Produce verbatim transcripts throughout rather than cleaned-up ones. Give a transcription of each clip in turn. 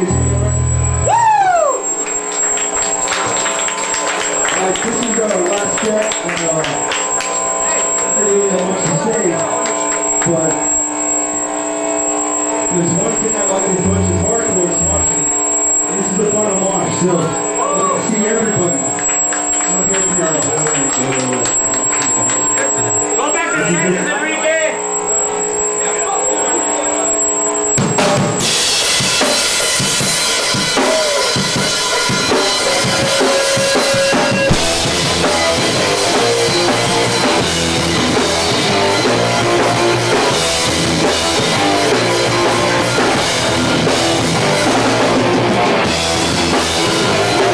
This is our last set, and uh, I don't really have much to say, but there's one thing I like as much as hardcore is watching. And this is the fun of Mosh, so let's see everybody. Go back to Texas, Enrique! We'll be right back.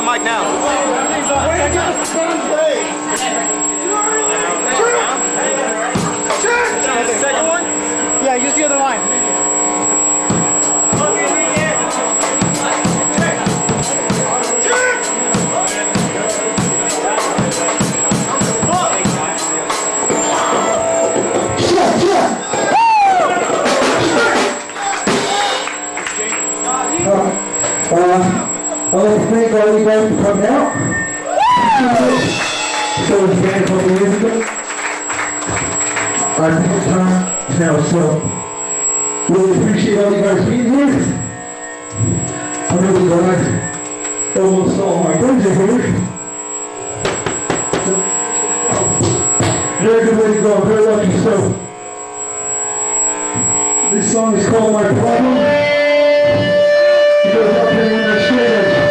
mic now. Second one? Yeah, use the other line. Uh, I'd like to thank all you guys for coming out. So was a band a couple years ago. Our second time now, so really appreciate all you guys being here. I'm really glad almost all my friends are here. So, very good way to go. I'm very lucky. So this song is called My Problem. It goes up here in the shade.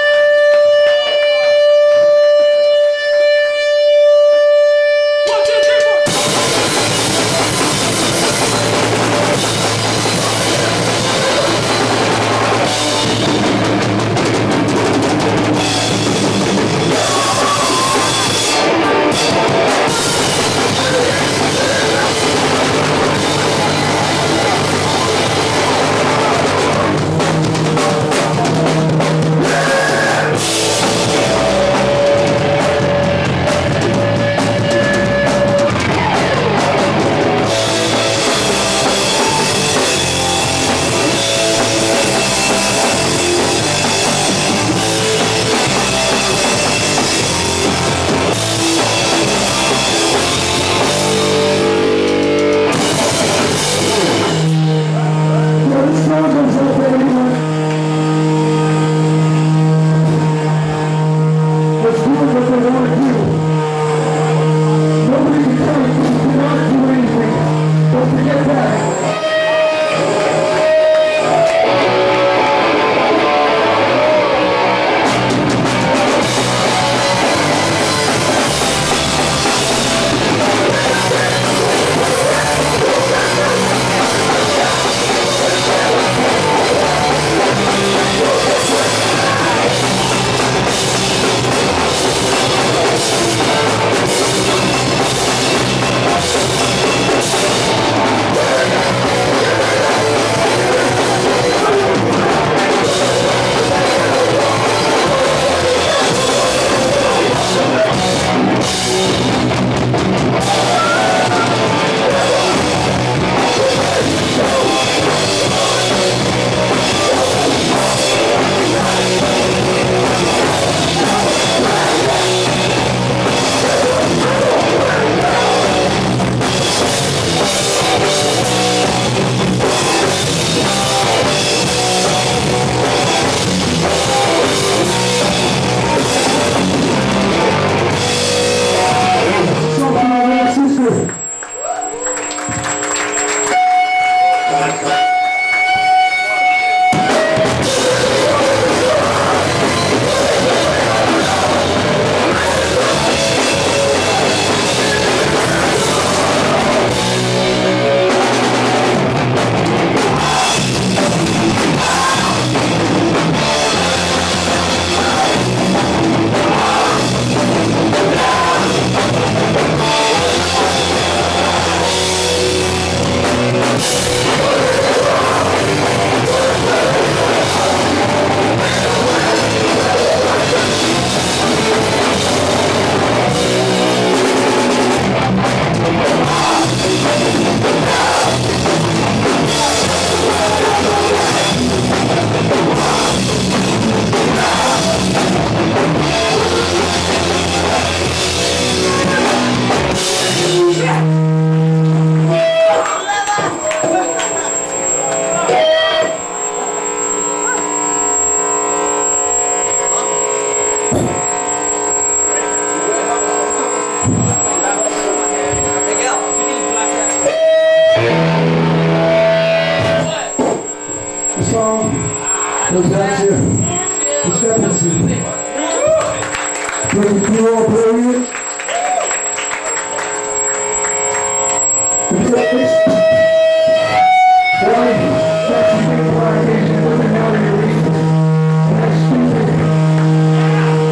goes back to discrepancy. Breaking through all period. Why? That's the big orientation. It doesn't matter your reasons. And that's stupid.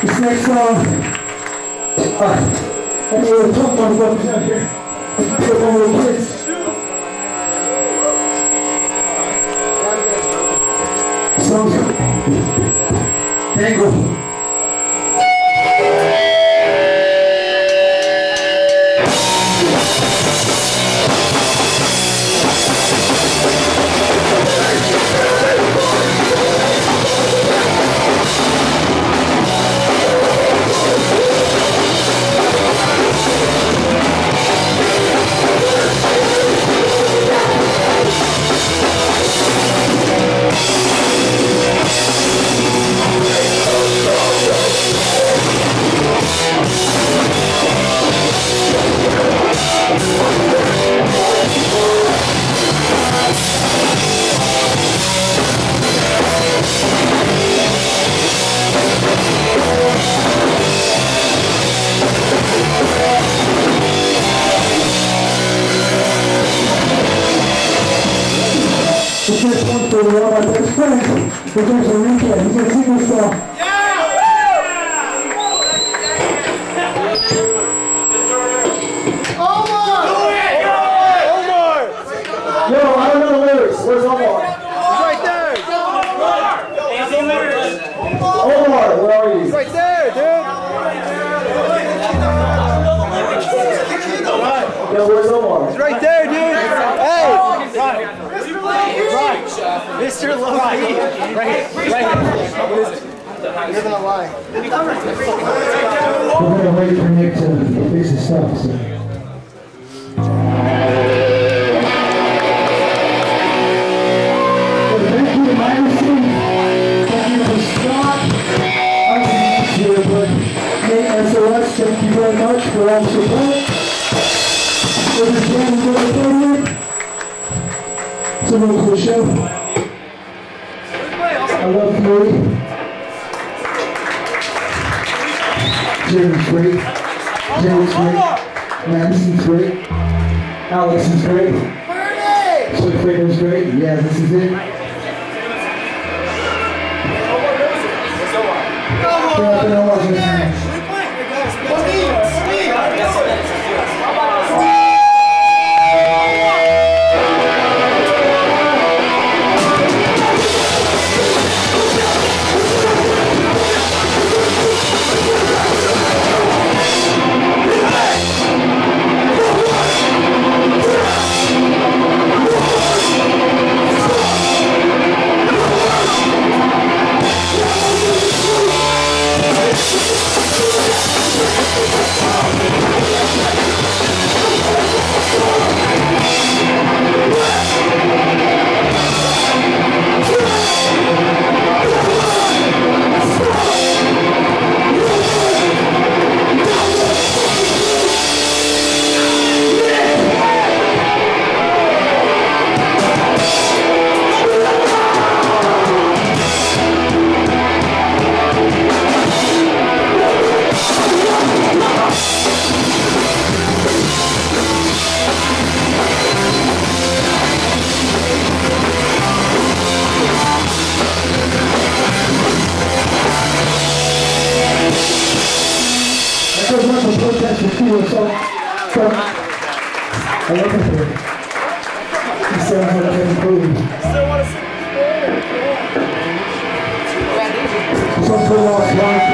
This next song, uh, I need a little tough one represent here. Put one little kids. Song's Tango. This next one for one of my best friends. This is Enrique. He's gonna sing this song. Yo, I don't know the lyrics. Where's Omar? He's right there. Omar, where are you? He's right there, dude. Yo, where's Omar? He's right there, dude. Hey. Mister Low. Right here. Right here. What is it? You're gonna lie. We're gonna wait for Nick to fix his stuff. So. Thank you to Madison. Thank you to Scott. I'm here, but Nate S O S, thank you very much for all the support. For this band, we're going to play with. It's a really cool show. I love Fury. Jerry's great. Jerry's great. Madison's great. Alex is great. Sweet Freedom's great. Yeah, this is it. Yeah, I've been watching this now. I love it. He sounds like Kevin Cody. This one's for Lost Life.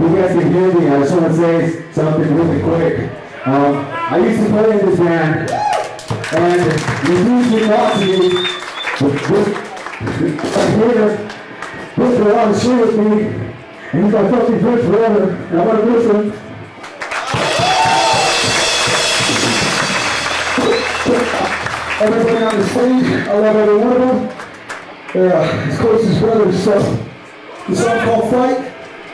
you guys can hear me, I just want to say something really quick. Um, I used to play in this band, and the dude came out to me with this right here, put her on the shoe with me, and he's like, fucking good forever, and I want to listen. Everybody on the stage, I love every one of them. They're uh, his closest brothers, so the song called Fight.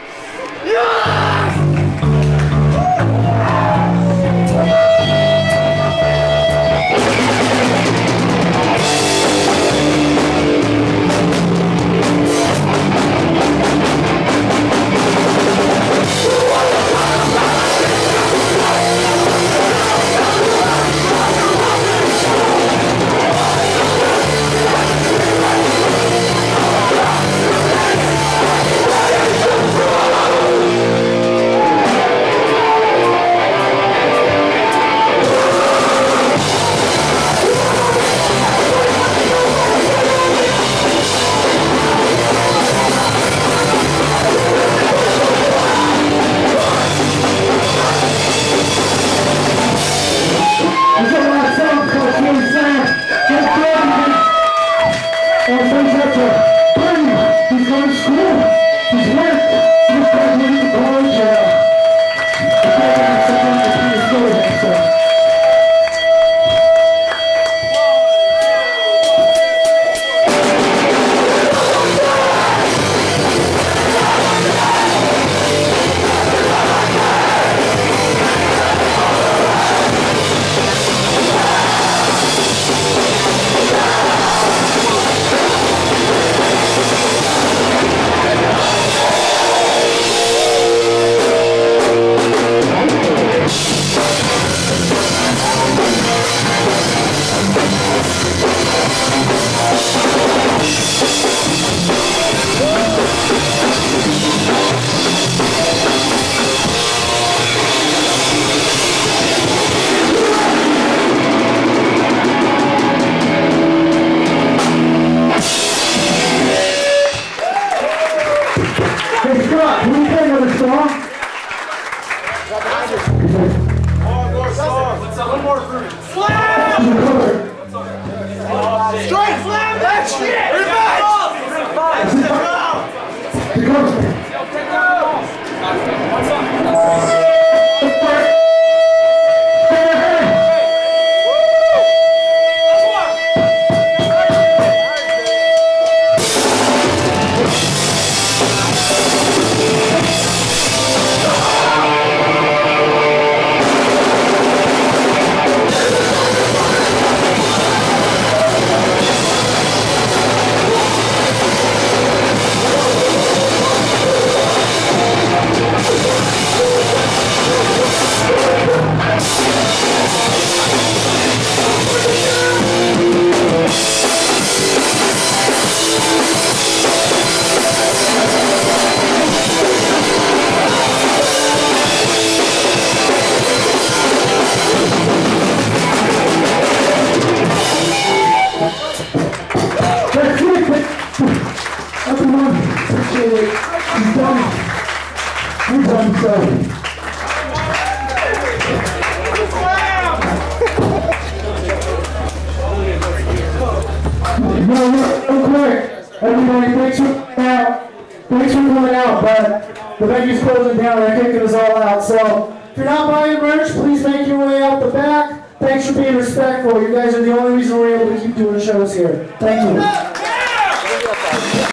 Everybody, thanks for coming out. Thanks for coming out, but the venue's closing down. They're kicking us all out. So if you're not buying merch, please make your way out the back. Thanks for being respectful. You guys are the only reason we're able to keep doing shows here. Thank you.